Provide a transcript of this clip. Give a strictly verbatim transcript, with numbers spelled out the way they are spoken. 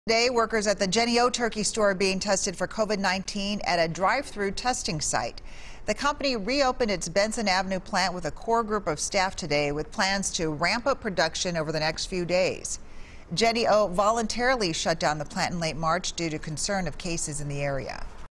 Today, workers at the Jennie-O Turkey Store are being tested for COVID nineteen at a drive-through testing site. The company reopened its Benson Avenue plant with a core group of staff today, with plans to ramp up production over the next few days. Jennie-O voluntarily shut down the plant in late March due to concern of cases in the area.